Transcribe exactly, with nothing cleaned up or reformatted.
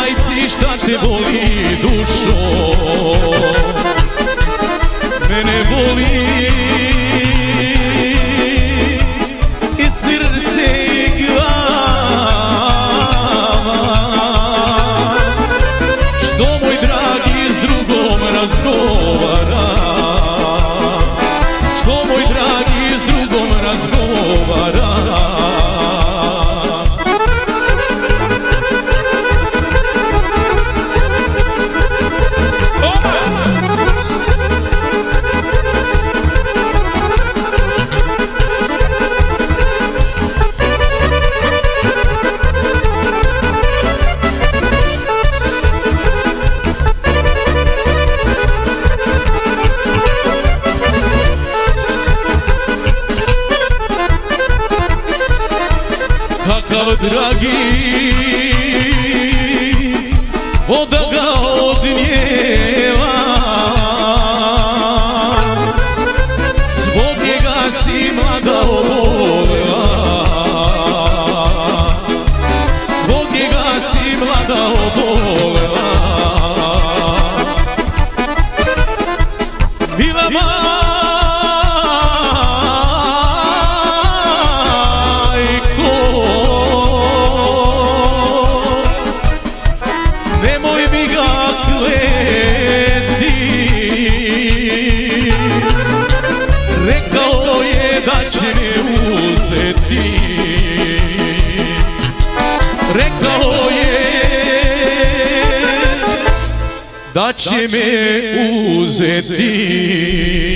majci šta te boli dušo, mene boli i srce i glava, što moj dragi s drugom razgovara, što moj dragi s drugom razgovara. Kakav dragi, voda ga odnijeva, zbog njega si mlada obolela, zbog njega si mlada obolela. Bila nemoj mi ga kleti, rekao je da će me uzeti, rekao je da će me uzeti.